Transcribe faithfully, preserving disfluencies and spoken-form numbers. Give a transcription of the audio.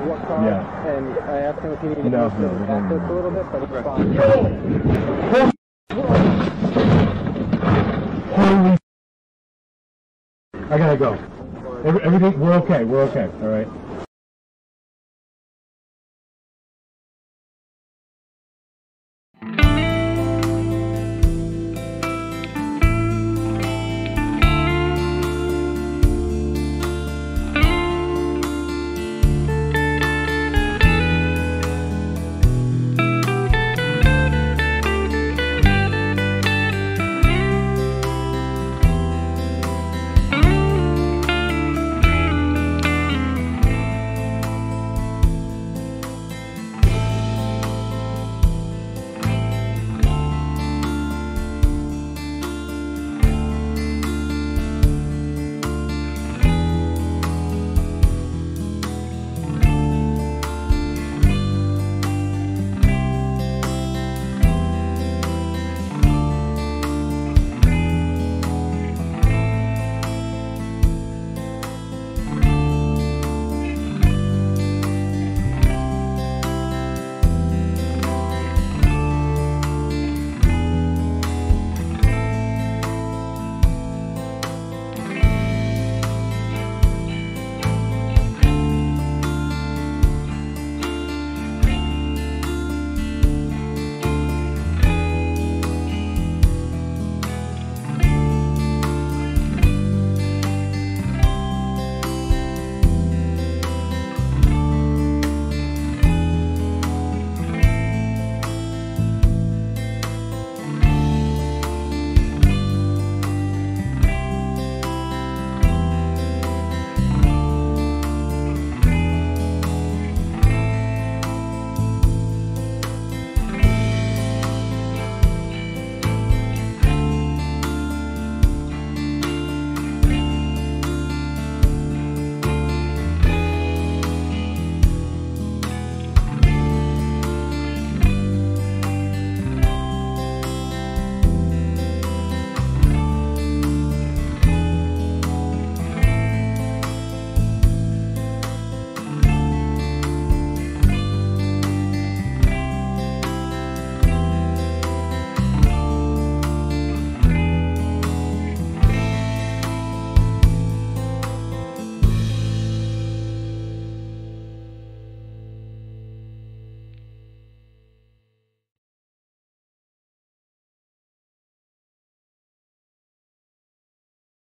what car, yeah. and I asked him if he needed no, to no, no, access no. a little bit, but it's fine. Holy I gotta go. Every, everything, we're okay, we're okay, alright?